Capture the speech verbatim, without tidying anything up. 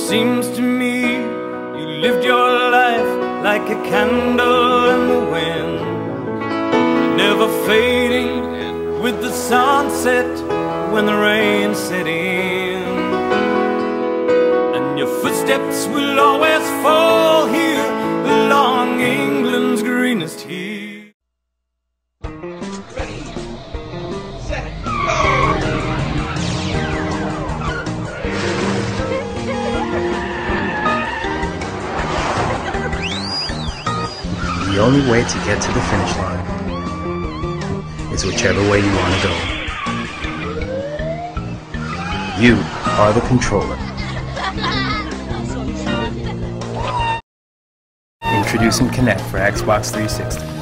seems to me you lived your life like a candle in the wind, never fading with the sunset when the rain set in. And your footsteps will always fall here along England's greenest hill. The only way to get to the finish line is whichever way you want to go. You are the controller. Introducing Kinect for Xbox three sixty.